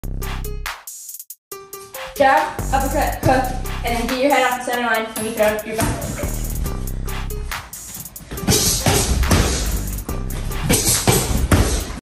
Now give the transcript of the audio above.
Jab, uppercut, hook, and then get your head off the center line when you throw your back.